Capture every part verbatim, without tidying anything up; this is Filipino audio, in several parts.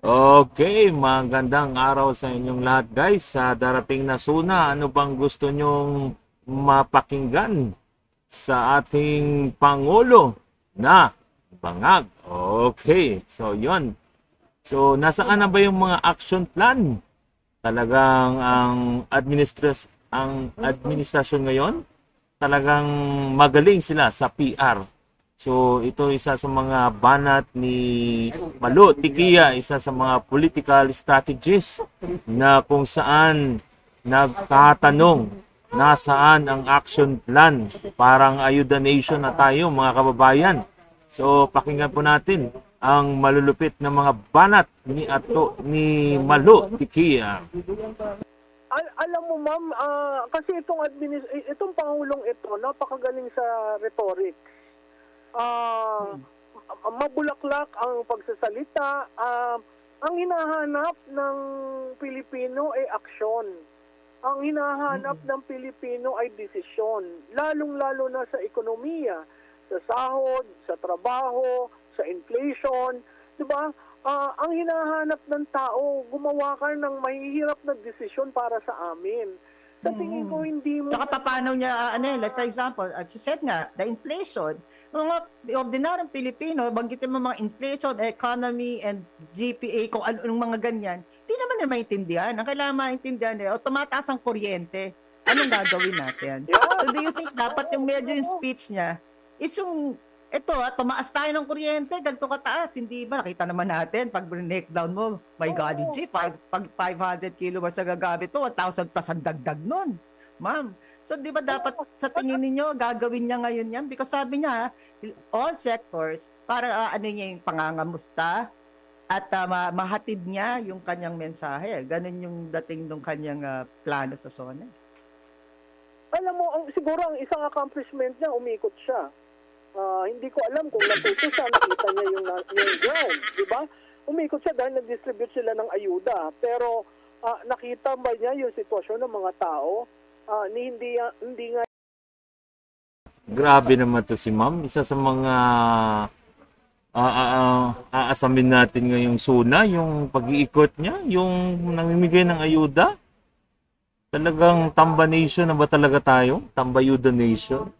Okay, magandang araw sa inyong lahat guys. Sa darating na suna, ano bang gusto nyong mapakinggan sa ating Pangulo na bangag? Okay, so yon. So nasaan na ba yung mga action plan? Talagang ang administras ang administrasyon ngayon, talagang magaling sila sa P R. So ito isa sa mga banat ni Malu Tikia, isa sa mga political strategies na kung saan nagtatanong nasaan ang action plan. Parang ayuda nation na tayo mga kababayan. So pakinggan po natin ang malulupit na mga banat ni Ato ni Malu Tikia. Al- alam mo ma'am, ah, kasi itong administ- itong pangulong ito napakagaling sa rhetoric. Ah, mabulaklak ang pagsasalita. Ah, ang hinahanap ng Pilipino ay aksyon. Ang hinahanap ng Pilipino ay desisyon, lalong-lalo na sa ekonomiya, sa sahod, sa trabaho, sa inflation, 'di ba? Ah, ang hinahanap ng tao, gumawa ka ng mahihirap na desisyon para sa amin. Sa tingin ko hindi mo Tsaka paano niya, uh, ano yun, like for example, as you said nga, the inflation, mga ordinaryong Pilipino, banggitin mo mga inflation, economy, and G P A, kung ano yung mga ganyan, di naman nila maintindihan. Ang kailangan maintindihan nila, o tumataas ang kuryente, anong gagawin natin? Yeah. So do you think dapat yung medyo yung speech niya, is yung, ito ah, tumaas tayo ng kuryente, ganito kataas, hindi ba? Nakita naman natin, pag break down mo, my God, G, pag, pag five hundred kilowatts na gagamit mo, one thousand plus ang dagdag nun. Ma'am, so di ba dapat sa tingin ninyo, gagawin niya ngayon yan? Because sabi niya, all sectors, para uh, ano niya yung pangangamusta, at uh, ma- mahatid niya yung kanyang mensahe. Ganun yung dating ng kanyang uh, plano sa SONA. alam mo, ang, siguro ang isang accomplishment niya, umikot siya. Ah, hindi ko alam kung natuto siya, nakita niya yung, yung ground, di ba? Umikot siya dahil nag-distribute sila ng ayuda. Pero ah, nakita ba niya yung sitwasyon ng mga tao? Ah, ni hindi, hindi nga Grabe naman to si Ma'am. Isa sa mga ah, ah, ah, aasamin natin ngayong suna, yung pag-iikot niya, yung namimigay ng ayuda. Talagang Tamba Nation na ba talaga tayo? Tambayuda Nation?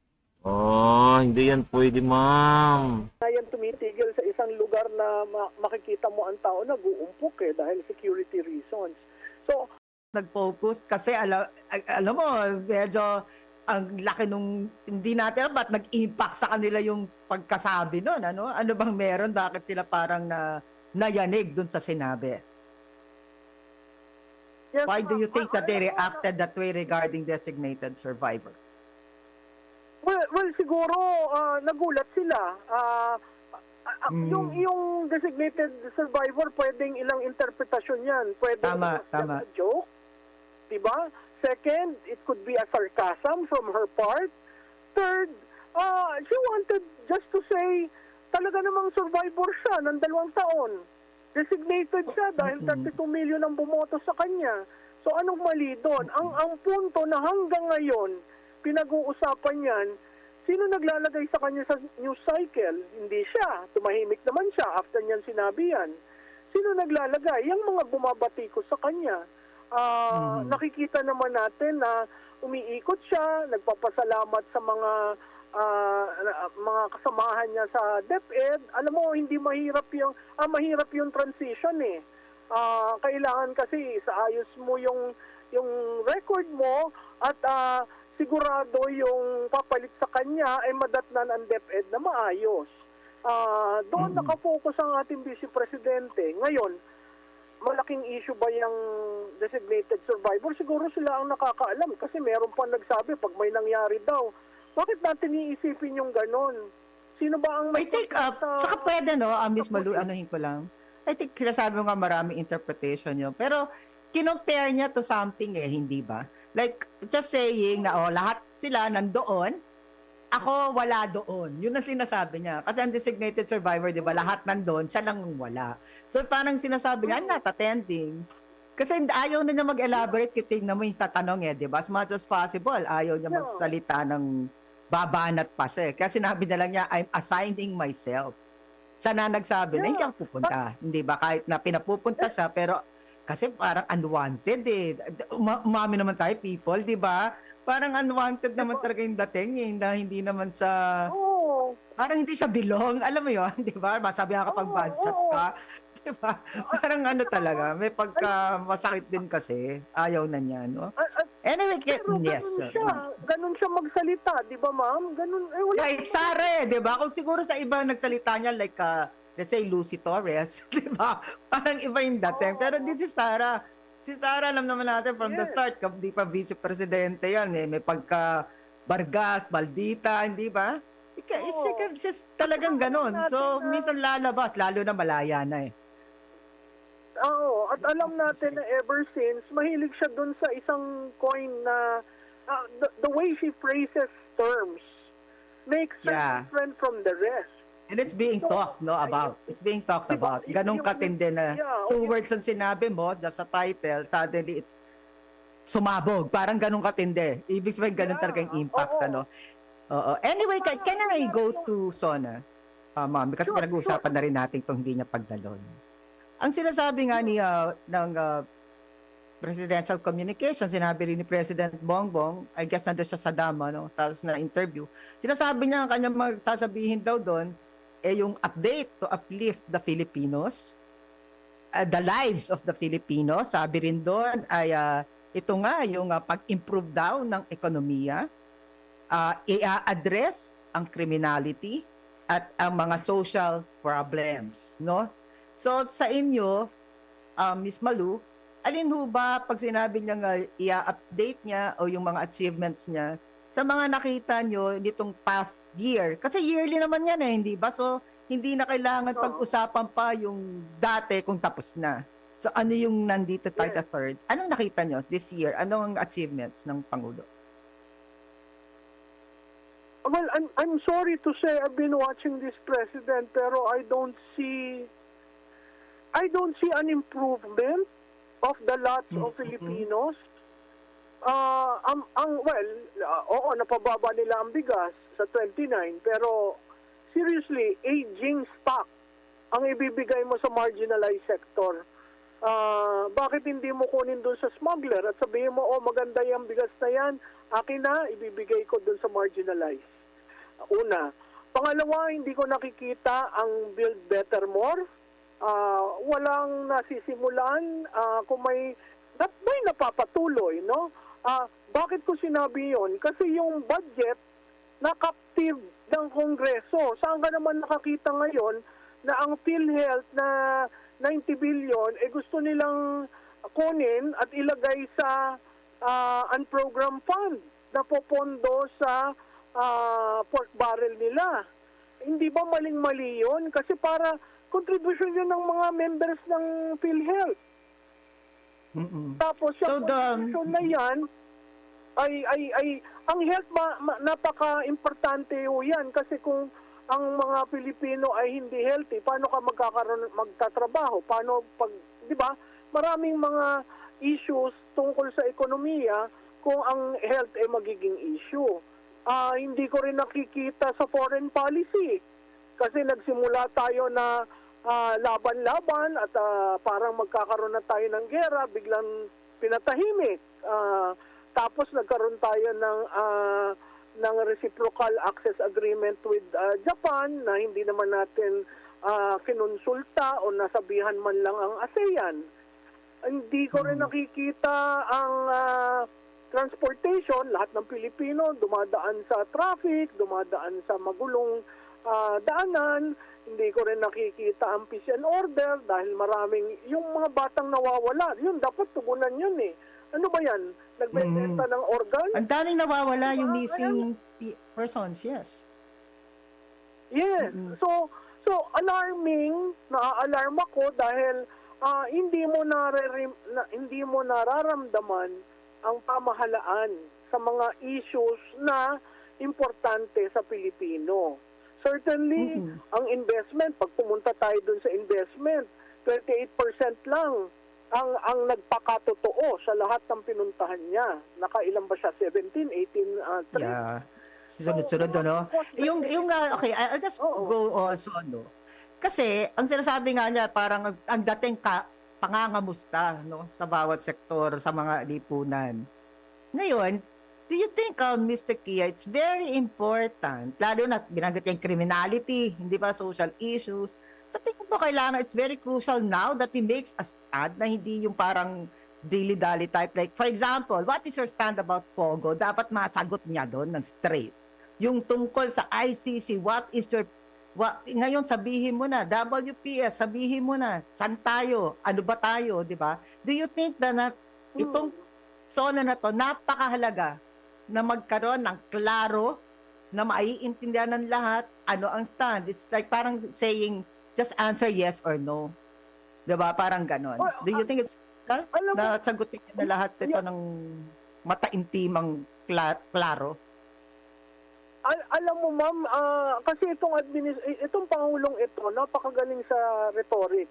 Oh, hindi yan pwede, Ma'am. yan tumitigil sa isang lugar na ma- makikita mo ang tao nag-uumpok eh dahil security reasons. So, Nag-focus kasi alam, alam mo, medyo ang laki nung hindi natin ba't nag-impact sa kanila yung pagkasabi nun, ano? Ano bang meron? Bakit sila parang na nayanig dun sa sinabi? yes, Why do you ma'am. think that they Ah, reacted that way regarding designated survivor? Well, well siguro ah, nagulat sila. Ah, ah, ah, Mm. Yung yung designated survivor, pwedeng ilang interpretasyon yan. Pwedeng Tama, tama. a joke, diba? Second, it could be a sarcasm from her part. Third, ah, she wanted just to say, talaga namang survivor siya ng dalawang taon. Designated siya dahil Mm-mm. thirty-two million ang bumoto sa kanya. So anong mali doon? Ang ang punto na hanggang ngayon, pinag-uusapan yan, sino naglalagay sa kanya sa news cycle? Hindi siya. Tumahimik naman siya after niyan sinabi yan. Sino naglalagay? Yung mga bumabatikos sa kanya. Ah, Mhm. Nakikita naman natin na umiikot siya, nagpapasalamat sa mga ah, mga kasamahan niya sa DepEd. Alam mo, hindi mahirap yung ah, mahirap yung transition eh. Ah, kailangan kasi sa ayos mo yung yung record mo at ah, sigurado yung papalit sa kanya ay madatnan ang DepEd na maayos. Ah, doon Mhm. nakafocus ang ating Vice Presidente. Ngayon, malaking issue ba yung designated survivor? Siguro sila ang nakakaalam kasi meron pa nagsabi pag may nangyari daw. Bakit natin iisipin yung ganon? Sino ba ang I think, uh, sa- saka pwede, no, uh, Miss Malu, anuhin ko lang. I think, sinasabi mo nga maraming interpretation yun. Pero, kinompare niya to something eh, hindi ba? Like, just saying na, oh, lahat sila nandoon, ako wala doon. Yun ang sinasabi niya. Kasi ang designated survivor, di ba, lahat nandoon, siya lang wala. So, parang sinasabi niya, I'm not attending. Kasi ayaw na niya mag-elaborate, kiting na mo yung tatanong eh, di ba? As much as possible, ayaw niya Yeah. magsalita ng babanat pa siya eh. Kaya sinabi na lang niya, I'm assigning myself. Siya na nagsabi na Yeah. hindi ako pupunta. Hindi ba? Kahit na pinapupunta siya, pero kasi parang unwanted eh. Uma- umami naman tayo, people, di ba? Parang unwanted naman Diba? talaga yung dating eh. Na hindi naman sa... Oo. Parang hindi siya belong. Alam mo yun, di ba? Masabi ka kapag Oo, bad shot oo. ka. Di ba? Parang ano talaga. May pagka masakit din kasi. Ayaw na niya, no? At, at, Anyway, ke- pero yes. ganun sir. siya. Ganun siya magsalita, di ba ma'am? Ganun, eh wala. Yeah, it's Sara, eh, di ba? Kung siguro sa iba nagsalita niya like, uh, let's say, Lucy Torres, di ba? Parang iba yung dating. Pero di si Sara. Si Sara, alam naman natin from the Yes. start, di pa vice-presidente yan, eh. May pagka Vargas, Maldita, hindi ba? Ika, Oo. it's like, it's just talagang ganon. Natin So, na- minsan lalabas, lalo na malaya na eh. Oo, at alam natin na ever since, mahilig siya dun sa isang coin na ah, the, the way she phrases terms makes her Yeah. different from the rest. And it's being So, talked, no, about. It's being talked Diba, about. Ganong yung- katindi na Yeah, two okay. words ang sinabi mo, just sa title, suddenly it sumabog. Parang ganong katindi. Ibig sabihin, ganun Yeah, talaga yung impact, oo. ano. Oo. Anyway, can, can I go to Sona? Uh, ma'am, kasi Sure, pinag-uusapan na rin natin itong hindi niya pagdalon. Ang sinasabi nga ni, uh, ng uh, presidential communication, sinabi rin ni President Bongbong, I guess nandun siya sa Dama, no? Tapos na interview. Sinasabi niya ang kanyang magsasabihin daw doon, eh yung update to uplift the Filipinos, uh, the lives of the Filipinos. Sabi rin doon ay uh, ito nga yung uh, pag-improve daw ng ekonomiya, uh, i-address ang criminality at ang mga social problems, no? So sa inyo, uh, Miss Malu, alin ho ba pag sinabi niya nga i-update niya o yung mga achievements niya sa mga nakita nyo nitong past year? Kasi yearly naman yan eh, hindi ba? So hindi na kailangan Oo. pag-usapan pa yung dati kung tapos na. So ano yung nandito tayo sa third? Anong nakita nyo this year? Anong achievements ng Pangulo? Well, I'm, I'm sorry to say I've been watching this president pero I don't see I don't see an improvement of the lots of Mhm. Filipinos. Ah, ang, ang well, ah, oo, napababa nila ang bigas sa twenty-nine pero seriously, aging stock ang ibibigay mo sa marginalized sector. Ah, bakit hindi mo kunin doon sa smuggler at sabihin mo, oh, maganda yung bigas na yan, akin na, ibibigay ko doon sa marginalized. Una. Pangalawa, hindi ko nakikita ang Build Better More. Ah, walang nasisimulan. Ah, kung may, that may napapatuloy, no? Ah, bakit ko sinabi yon? Kasi yung budget na captive ng Kongreso. Saan ka naman nakakita ngayon na ang PhilHealth na ninety billion, eh gusto nilang kunin at ilagay sa ah, unprogrammed fund na popondo sa ah, pork barrel nila. Hindi ba maling-mali yun? Kasi para contribution yun ng mga members ng PhilHealth. Mm-mm. Tapos So, yung the- contribution na yan, ay, ay, ay, ang health ma, ma- napaka-importante ho yan. Kasi kung ang mga Pilipino ay hindi healthy, paano ka magkakaroon, magtatrabaho? Paano pag, di ba? Maraming mga issues tungkol sa ekonomiya kung ang health ay magiging issue. Ah, hindi ko rin nakikita sa foreign policy. Kasi nagsimula tayo na ah, laban-laban at ah, parang magkakaroon na tayo ng gera, biglang pinatahimik. Ah, tapos nagkaroon tayo ng ah, ng reciprocal access agreement with ah, Japan na hindi naman natin ah, kinonsulta o nasabihan man lang ang ASEAN. Hindi ko rin nakikita ang ah, transportation, lahat ng Pilipino dumadaan sa traffic, dumadaan sa magulong ah, daanan. Hindi ko rin nakikita ang peace and order dahil maraming, yung mga batang nawawala, yun dapat tugunan yun eh. Ano ba yan? Nagbebenta ng organ? Ang daming nawawala yung Diba? missing pe- persons, yes. Yes. Mm. So, so alarming, na-alarm ako dahil ah, hindi mo narere, na, hindi mo nararamdaman ang pamahalaan sa mga issues na importante sa Pilipino. Certainly, Mhm. ang investment, pag pumunta tayo dun sa investment, twenty-eight percent lang ang ang nagpakatotoo sa lahat ng pinuntahan niya. Nakailan ba siya? seventeen, eighteen, uh, three? Yeah. Sunod-sunod, ano? Yung, yung, uh, okay, I- I'll just Oo. go also, ano? Kasi ang sinasabi nga niya parang ang, ang dating ka, pangangamusta no sa bawat sektor sa mga lipunan. Ngayon, do you think, uh, mister Kia, it's very important, lalo na binanggit yung criminality, hindi ba, social issues, sa tingin mo kailangan, it's very crucial now that he makes a stand na hindi yung parang dilly-dally type. Like, for example, what is your stand about Pogo? Dapat masagot niya doon ng straight. Yung tungkol sa I C C, what is your Wa, ngayon sabihin mo na, W P S, sabihin mo na, saan tayo, ano ba tayo, di ba? Do you think that na, itong zona na to, napakahalaga na magkaroon ng klaro, na maiintindihan ng lahat, ano ang stand? It's like parang saying, just answer yes or no. Di ba? Parang ganon. Do you think it's uh, na sagutin niya na lahat ito ng mataintimang kla- klaro? Al- alam mo ma'am, ah, kasi itong administ- itong pangulong ito napakagaling sa rhetoric.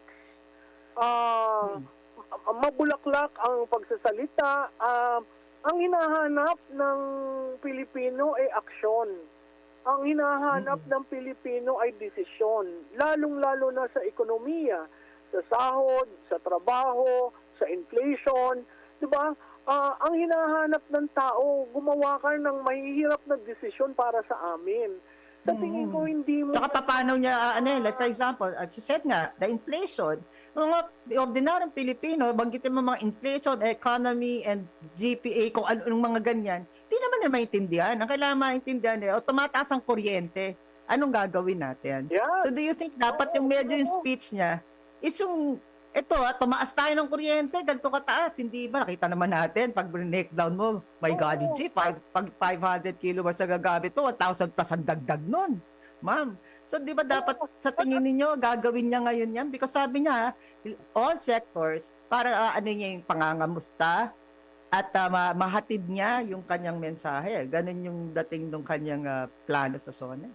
Ah, hmm. Mabulaklak ang pagsasalita. Ah, ang hinahanap ng Pilipino ay aksyon. Ang hinahanap hmm. ng Pilipino ay desisyon, lalong-lalo na sa ekonomiya, sa sahod, sa trabaho, sa inflation, 'di ba? Uh, ang hinahanap ng tao, gumawa ka ng mahihirap na desisyon para sa amin. Sa tingin ko, hindi mo... Saka paano niya, uh, ano, like for example, as you said nga, the inflation, mga ordinaryong Pilipino, banggitin mo mga inflation, economy, and G P A, kung anong mga ganyan, hindi naman nila maintindihan. Ang kailangan maintindihan nila, o tumataas ang kuryente, anong gagawin natin? Yeah. So do you think dapat yung medyo yung speech niya, is yung ito, ah, tumaas tayo ng kuryente, ganito kataas, hindi ba? Nakita naman natin, pag break down mo, my God, G, pag, pag five hundred kilowatts na gagamit mo, one thousand plus ang dagdag nun. Ma'am, so di ba dapat sa tingin ninyo, gagawin niya ngayon yan? Because sabi niya, all sectors, para uh, ano niya yung pangangamusta, at uh, ma- mahatid niya yung kanyang mensahe. Ganun yung dating ng kanyang uh, plano sa zona.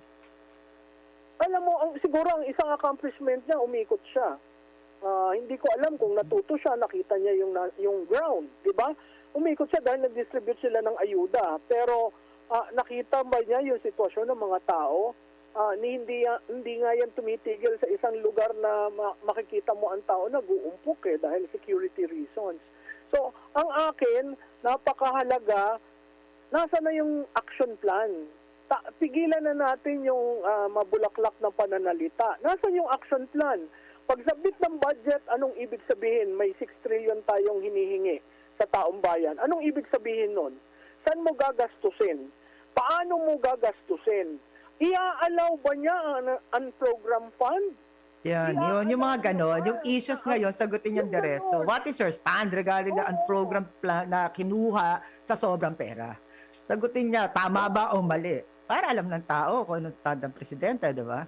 Alam mo, ang, siguro ang isang accomplishment niya, umikot siya. Uh, hindi ko alam kung natuto siya, nakita niya yung yung ground, di ba? Umikot siya dahil nag-distribute sila ng ayuda. Pero uh, nakita ba niya yung sitwasyon ng mga tao? Uh, ni hindi hindi nga yan tumitigil sa isang lugar na ma- makikita mo ang tao nag-uumpok eh dahil security reasons. So, ang akin, napakahalaga, nasa na yung action plan? Ta- pigilan na natin yung uh, mabulaklak na pananalita. Nasaan yung action plan? Pag-submit ng budget, anong ibig sabihin? May six trillion tayong hinihingi sa taong bayan. Anong ibig sabihin nun? Saan mo gagastusin? Paano mo gagastusin? Ia-allow ba niya ang unprogram fund? Yan, yun, yung mga gano'n. Yung issues ngayon, sagutin yung diretso. What is your stand regarding the unprogrammed plan na kinuha sa sobrang pera? Sagutin niya, tama ba o mali? Para alam ng tao kung anong stand ng presidente, di ba?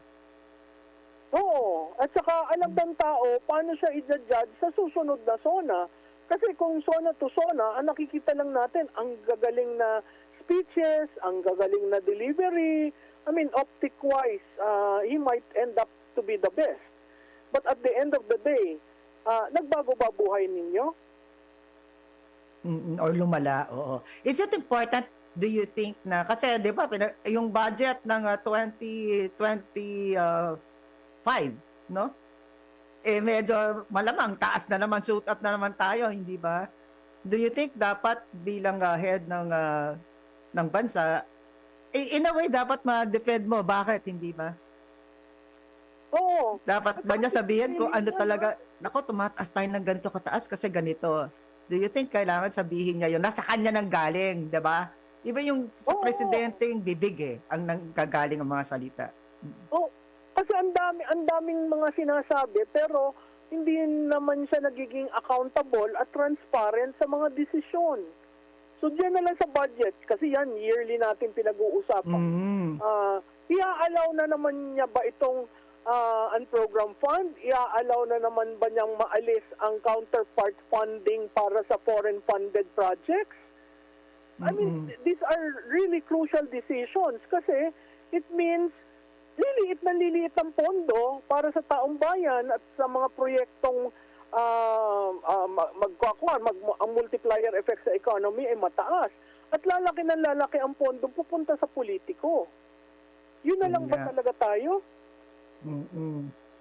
Oo. At saka alam ng tao paano siya i-judge sa susunod na zona. Kasi kung zona to zona, ang nakikita lang natin ang gagaling na speeches, ang gagaling na delivery. I mean, optic-wise, uh, he might end up to be the best. But at the end of the day, uh, nagbago ba buhay ninyo? Mm, or lumala, oo. Is it important, do you think na, kasi di ba, yung budget ng uh, twenty twenty-five, no? Eh medyo malamang taas na naman, shoot up na naman tayo, hindi ba? Do you think dapat bilang uh, head ng uh, ng bansa, eh, in a way dapat ma-defend mo, bakit hindi ba? Oo. Dapat ba niya sabihin kung ano talaga, nako, tumataas tayo ng ganito kataas kasi ganito. Do you think kailangan sabihin niya yun? Nasa kanya nang galing, di ba? Iba yung sa Oo. presidente yung bibig eh, ang nanggagaling ang mga salita. Oo. Kasi ang dami, ang daming mga sinasabi, pero hindi naman siya nagiging accountable at transparent sa mga desisyon. So diyan na lang sa budget, kasi yan, yearly natin pinag-uusapan. Mm. Uh, ia-allow na naman niya ba itong uh, unprogrammed fund? Ia-allow na naman ba niyang maalis ang counterpart funding para sa foreign funded projects? I mean, these are really crucial decisions kasi it means liliit na liliit ang pondo para sa taong bayan at sa mga proyektong uh, uh, magkakwan, mag, ang multiplier effect sa economy ay mataas. At lalaki na lalaki ang pondo pupunta sa politiko. Yun na lang ba Yeah. talaga tayo? Mm-mm.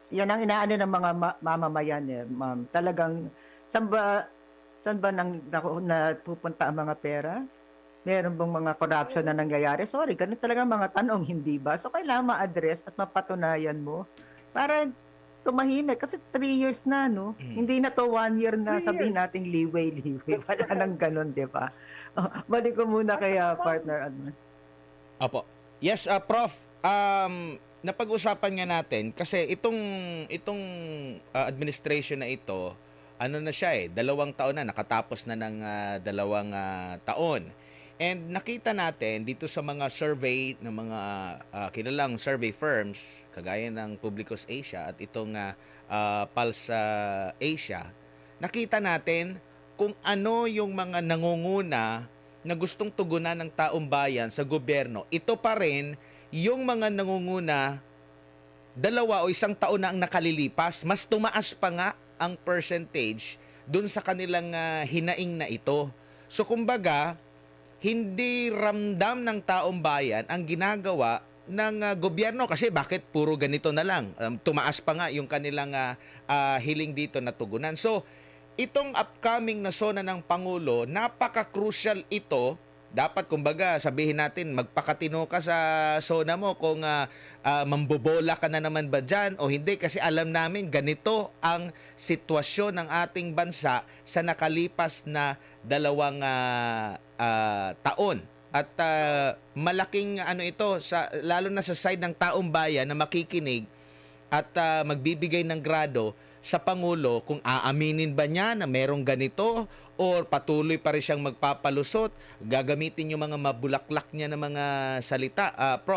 Yan ang inaano ng mga ma- mamamayan eh, ma'am. Talagang, saan ba, saan ba nang, naku- napupunta ang mga pera? Meron bang mga corruption na nangyayari? Sorry, ganun talaga mga tanong, hindi ba? So, kailangan ma-address at mapatunayan mo para tumahimik. Kasi three years na, no? Mm. Hindi na to one year na Three sabihin nating liway-liway. Wala nang ganun, di ba? Oh, balik ko muna kaya, partner Adman. Opo. Yes, uh, Prof, um, napag-usapan nga natin kasi itong itong uh, administration na ito, ano na siya eh, dalawang taon na, nakatapos na ng uh, dalawang uh, taon. And nakita natin dito sa mga survey ng mga uh, kilalang survey firms, kagaya ng Publicus Asia at itong uh, uh, Pulse uh, Asia, nakita natin kung ano yung mga nangunguna na gustong tugunan ng taong bayan sa gobyerno. Ito pa rin yung mga nangunguna dalawa o isang taon na ang nakalilipas. Mas tumaas pa nga ang percentage dun sa kanilang uh, hinaing na ito. So kumbaga, hindi ramdam ng taong bayan ang ginagawa ng uh, gobyerno kasi bakit puro ganito na lang. Um, tumaas pa nga yung kanilang uh, uh, hiling dito na tugunan. So, itong upcoming na sona ng Pangulo, napaka-crucial ito. Dapat, kumbaga, sabihin natin, magpakatino ka sa sona mo kung uh, uh, mambobola ka na naman ba dyan o hindi. Kasi alam namin, ganito ang sitwasyon ng ating bansa sa nakalipas na dalawang uh, uh, taon. At uh, malaking ano ito, sa, lalo na sa side ng taong bayan na makikinig at uh, magbibigay ng grado sa Pangulo kung aaminin ba niya na merong ganito or patuloy pa rin siyang magpapalusot, gagamitin yung mga mabulaklak niya na mga salita. Uh, Prof?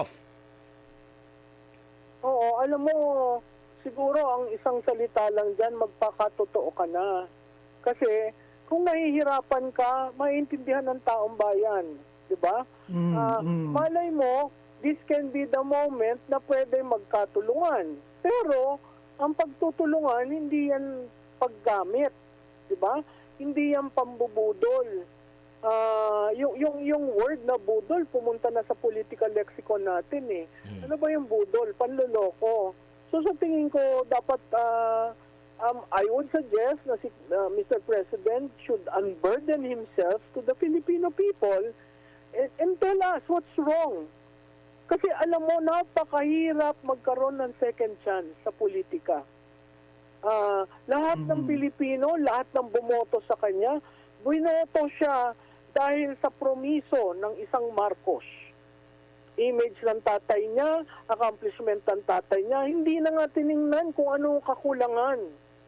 Oo, alam mo, siguro ang isang salita lang dyan, magpakatotoo ka na. Kasi kung nahihirapan ka, maintindihan ng taong bayan. Diba? Mm, Ah, mm. malay mo, this can be the moment na pwede magkatulungan. Pero, ang pagtutulungan, hindi yan paggamit. Diba? Hindi yan pambubudol. Ah, yung, yung, yung word na budol, pumunta na sa political lexicon natin eh. Hmm. Ano ba yung budol? Panloloko. So sa tingin ko, dapat, ah, um, I would suggest na si uh, Mister President should unburden himself to the Filipino people and, and tell us what's wrong. Kasi alam mo, napakahirap magkaroon ng second chance sa politika. Ah, lahat ng Mhm. Pilipino, lahat ng bumoto sa kanya, bumoto siya dahil sa promiso ng isang Marcos. Image ng tatay niya, accomplishment ng tatay niya, hindi na nga tiningnan kung anong kakulangan.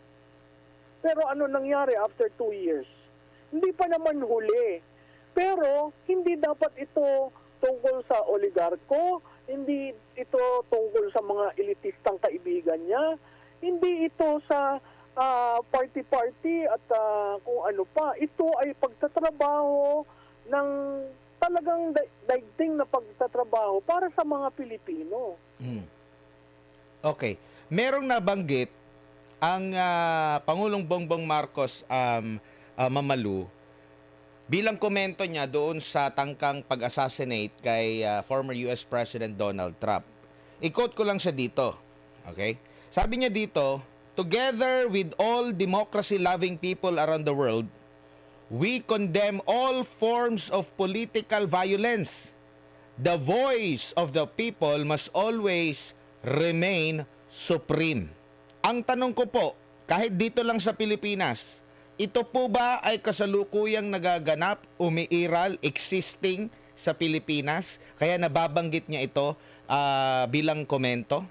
Pero ano nangyari after two years? Hindi pa naman huli. Pero hindi dapat ito tungkol sa oligarko, hindi ito tungkol sa mga elitistang kaibigan niya, hindi ito sa ah, party-party at ah, kung ano pa. Ito ay pagtatrabaho ng talagang da- daigdig na pagtatrabaho para sa mga Pilipino. Hmm. Okay. Merong nabanggit ang ah, Pangulong Bongbong Marcos um, ah, Mamalu bilang komento niya doon sa tangkang pag-assassinate kay ah, former U S President Donald Trump. I-quote ko lang siya dito. Okay? Sabi niya dito, "Together with all democracy-loving people around the world, we condemn all forms of political violence. The voice of the people must always remain supreme." Ang tanong ko po, kahit dito lang sa Pilipinas, ito po ba ay kasalukuyang nagaganap, umiiral, existing sa Pilipinas? Kaya nababanggit niya ito ah, bilang komento?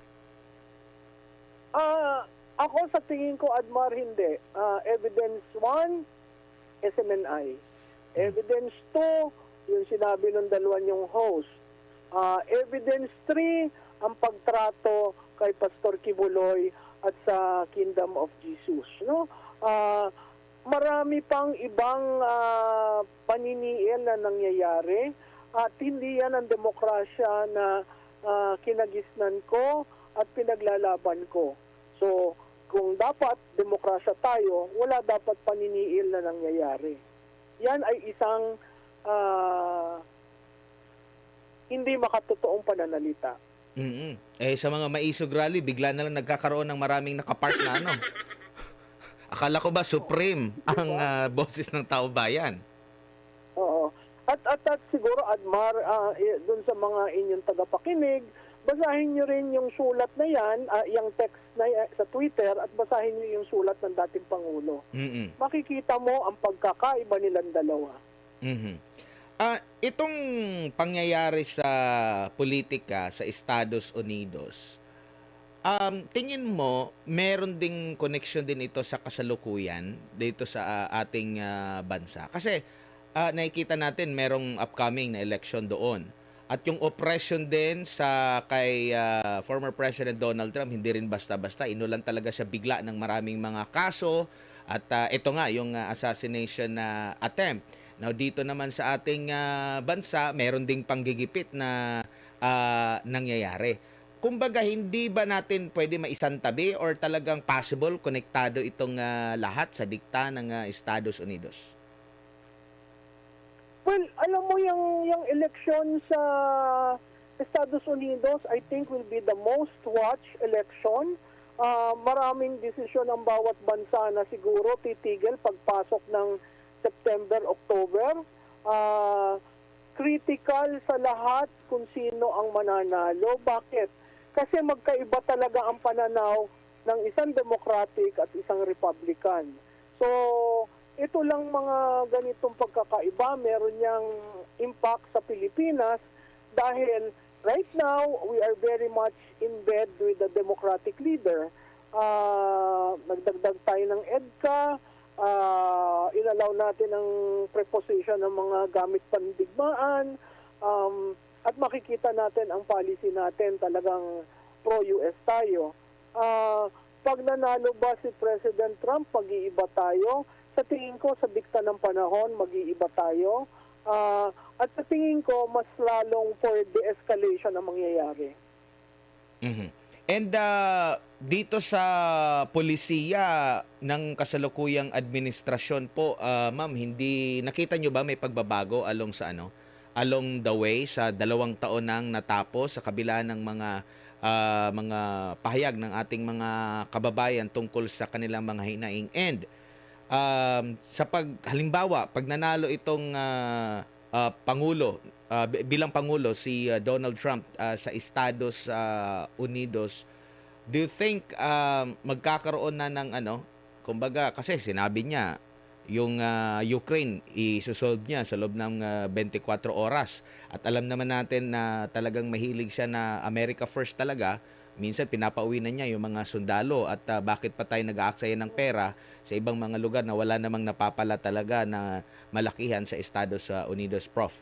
Ah, ako sa tingin ko, Admar, hindi. Ah, evidence one, S M N I. Evidence two, yung sinabi ng dalawa niyong host. Ah, evidence three, ang pagtrato kay Pastor Kibuloy at sa Kingdom of Jesus. No? Ah, marami pang ibang ah, paniniil na nangyayari at hindi yan ang demokrasya na ah, kinagisnan ko at pinaglalaban ko. So, kung dapat demokrasya tayo, wala dapat paniniil na nangyayari. Yan ay isang ah, hindi makatotoong pananalita. Mm. Eh sa mga maisog rally, bigla na lang nagkakaroon ng maraming nakapark na ano. Akala ko ba supreme ang ah, boses ng tao bayan? Oo. At, at, at siguro, Admar, ah, eh, dun sa mga inyong tagapakinig, basahin nyo rin yung sulat na yan, ah, yung text na yan sa Twitter, at basahin nyo yung sulat ng dating Pangulo. Mm. Makikita mo ang pagkakaiba nilang dalawa. Mhm. Ah, itong pangyayari sa politika sa Estados Unidos, um, tingin mo meron ding connection din ito sa kasalukuyan dito sa ah, ating ah, bansa? Kasi ah, nakikita natin merong upcoming na election doon. At yung oppression din sa kay ah, former President Donald Trump, hindi rin basta-basta. Inulan talaga siya bigla ng maraming mga kaso. At ah, ito nga, yung ah, assassination na attempt. Now, dito naman sa ating ah, bansa, meron ding panggigipit na ah, nangyayari. Kumbaga, hindi ba natin pwede maisantabi or talagang possible, konektado itong ah, lahat sa dikta ng ah, Estados Unidos? Well, alam mo yung, yung election sa Estados Unidos, I think will be the most watched election. Ah, maraming desisyon ang bawat bansa na siguro titigil pagpasok ng September, October. Ah, critical sa lahat kung sino ang mananalo. Bakit? Kasi magkaiba talaga ang pananaw ng isang Democratic at isang Republican. So, ito lang mga ganitong pagkakaiba, meron niyang impact sa Pilipinas dahil right now, we are very much in bed with the Democratic leader. Uh, nagdagdag tayo ng EDCA, uh, inalaw natin ang preposition ng mga gamit pandigmaan, um, at makikita natin ang policy natin talagang pro-U S tayo. Uh, pag nanalo ba si President Trump, mag-iiba tayo. Sa tingin ko, sa dikta ng panahon, mag-iiba tayo. Uh, at sa tingin ko, mas lalong for de-escalation ang mangyayari. Mhm. And uh, dito sa polisiya ng kasalukuyang administrasyon po, uh, ma'am, hindi nakita nyo ba may pagbabago along sa ano? Along the way sa dalawang taon nang natapos sa kabila ng mga uh, mga pahayag ng ating mga kababayan tungkol sa kanilang mga hinaing end. Um, sa pag halimbawa pag nanalo itong uh, uh, pangulo uh, bilang pangulo si uh, Donald Trump uh, sa Estados uh, Unidos, do you think um, magkakaroon na ng ano, kumbaga kasi sinabi niya yung uh, Ukraine i-solve niya sa loob ng uh, twenty-four oras, at alam naman natin na talagang mahilig siya na America first talaga. Minsan pinapauwi na niya yung mga sundalo, at uh, bakit pa tayo nag-aaksaya ng pera sa ibang mga lugar na wala namang napapala talaga na malakihan sa Estados Unidos, Prof?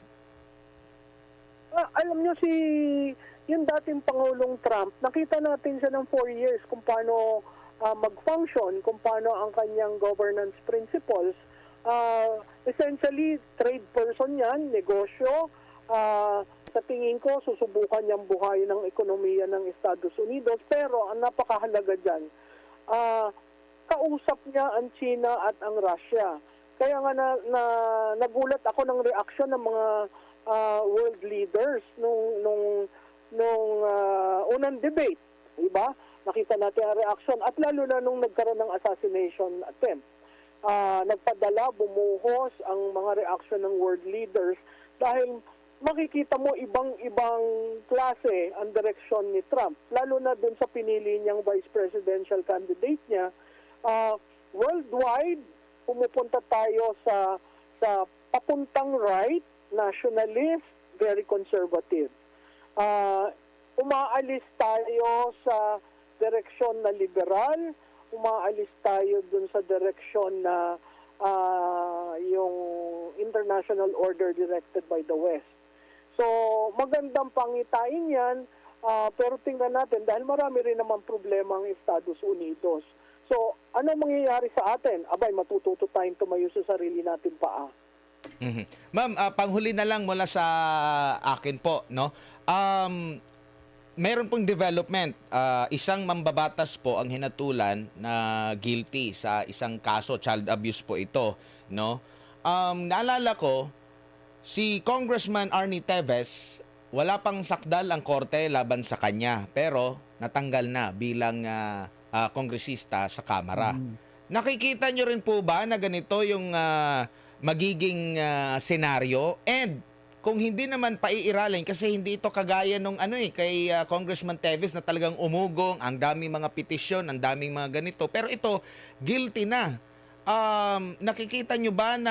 Ah, alam nyo si yung dating Pangulong Trump, nakita natin siya ng four years kung paano uh, mag-function, kung paano ang kanyang governance principles. Uh, essentially, trade person yan, negosyo. Uh, sa tingin ko, susubukan niyang buhayin ng ekonomiya ng Estados Unidos. Pero ang napakahalaga dyan, uh, kausap niya ang China at ang Russia. Kaya nga na, na, nagulat ako ng reaksyon ng mga uh, world leaders nung, nung, nung uh, unang debate. Diba? Nakita natin ang reaksyon. At lalo na nung nagkaroon ng assassination attempt. Uh, nagpadala, bumuhos ang mga reaksyon ng world leaders dahil makikita mo ibang-ibang klase ang direksyon ni Trump. Lalo na dun sa pinili niyang vice presidential candidate niya. Uh, worldwide, pumupunta tayo sa sa papuntang right, nationalist, very conservative. Uh, umaalis tayo sa direksyon na liberal, umaalis tayo dun sa direksyon na uh, yung international order directed by the West. So, magandang pangitain yan, uh, pero tingnan natin dahil marami rin naman problema ang Estados Unidos. So, ano mangyayari sa atin? Abay, matututo tayong tumayo sa sarili natin paa. Mhm. Ma'am, uh, panghuli na lang mula sa akin po, no? Um, meron pong development. Uh, isang mambabatas po ang hinatulan na guilty sa isang kaso, child abuse po ito, no? Um, naalala ko, si Congressman Arnie Teves, wala pang sakdal ang korte laban sa kanya, pero natanggal na bilang ah, ah, kongresista sa Kamara. Mm. Nakikita nyo rin po ba na ganito yung ah, magiging ah, senaryo? And kung hindi naman paiiralin, kasi hindi ito kagaya nung ano eh, kay ah, Congressman Teves na talagang umugong, ang daming mga petisyon, ang daming mga ganito. Pero ito, guilty na. Um, nakikita nyo ba na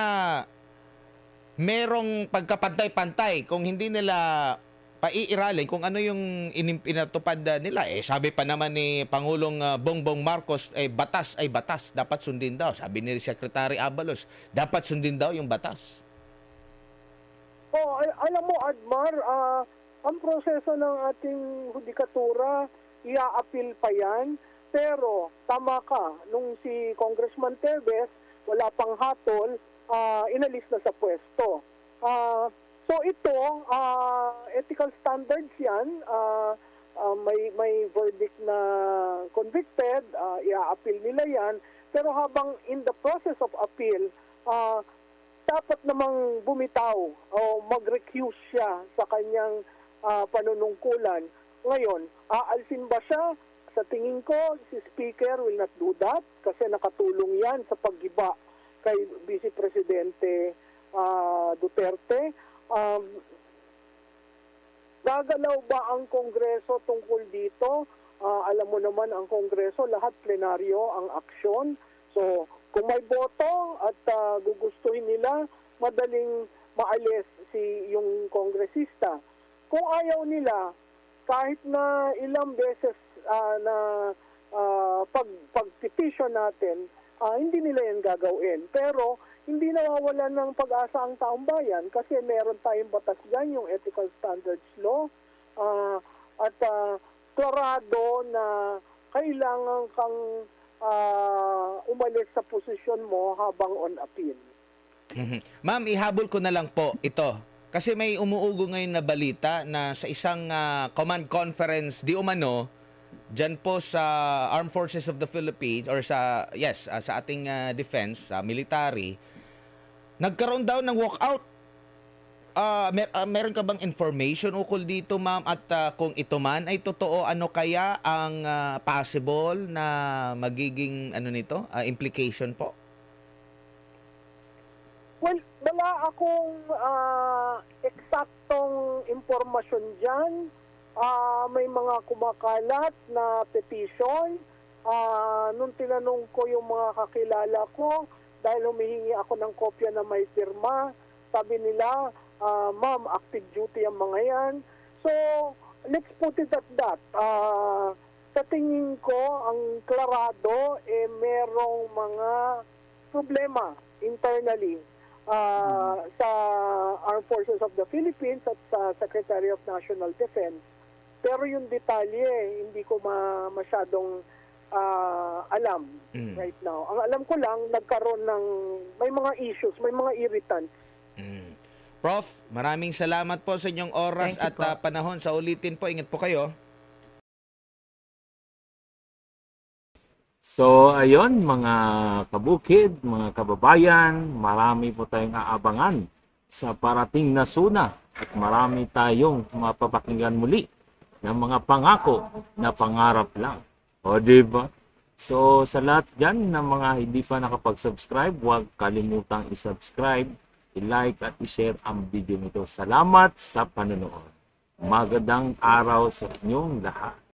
merong pagkapantay-pantay kung hindi nila paiiralin kung ano yung inim- pinatupad ah, nila? Eh, sabi pa naman ni Pangulong ah, Bongbong Marcos, eh, batas ay batas, dapat sundin daw. Sabi ni Secretary Abalos, dapat sundin daw yung batas. Oh, al- alam mo, Admar, ah, ang proseso ng ating hudikatura, ia-appeal pa yan. Pero, tama ka, nung si Congressman Teves, wala pang hatol, ah, inalis na sa pwesto. Ah, so ito, ah, ethical standards yan, ah, ah, may, may verdict na convicted, ah, ia-appeal nila yan. Pero habang in the process of appeal, ah, dapat namang bumitaw o mag-recuse siya sa kanyang ah, panunungkulan. Ngayon, aalsin ba siya? Sa tingin ko, si Speaker will not do that kasi nakatulong yan sa paggiba kay Vice Presidente ah, Duterte. Um, gagalaw ba ang Kongreso tungkol dito? Ah, alam mo naman ang Kongreso, lahat plenaryo ang aksyon. So, kung may boto at ah, gugustuhin nila, madaling maalis si yung kongresista. Kung ayaw nila, kahit na ilang beses ah, na ah, pag pag-petition natin, ah, hindi nila yan gagawin. Pero hindi nawawalan ng pag-asa ang taong bayan kasi meron tayong batas dyan, yung Ethical Standards Law, ah, at ah, klarado na kailangan kang uh, umalis sa posisyon mo habang on appeal. Mhm. Ma'am, ihabol ko na lang po ito. Kasi may umuugo ngayon na balita na sa isang ah, command conference di umano dyan po sa Armed Forces of the Philippines or sa yes, ah, sa ating ah, defense, sa military, nagkaroon daw ng walkout. Ah, mer- ah, meron ka bang information ukol dito, ma'am? At ah, kung ito man ay totoo, ano kaya ang ah, possible na magiging ano nito, ah, implication po? Well, wala akong uh, eksaktong impormasyon dyan. Uh, may mga kumakalat na petition. Uh, nung tinanong ko yung mga kakilala ko, dahil humihingi ako ng kopya na may pirma, sabi nila, uh, ma'am, active duty ang mga yan. So, let's put it at that. Uh, sa tingin ko, ang klarado, eh, merong mga problema internally uh, sa Armed Forces of the Philippines at sa Secretary of National Defense. Pero yung detalye, hindi ko ma masyadong uh, alam Mm. right now. Ang alam ko lang, nagkaroon ng, may mga issues, may mga irritants. Mm. Prof, maraming salamat po sa inyong oras Thank you at po. ah, panahon. Sa ulitin po, ingat po kayo. So, ayun, mga kabukid, mga kababayan, marami po tayong aabangan sa parating na suna at marami tayong mapapakinggan muli ng mga pangako na pangarap lang. O, diba? So, sa lahat dyan ng mga hindi pa nakapag-subscribe, huwag kalimutang i-subscribe, i-like at i-share ang video nito. Salamat sa panonood. Magandang araw sa inyong lahat.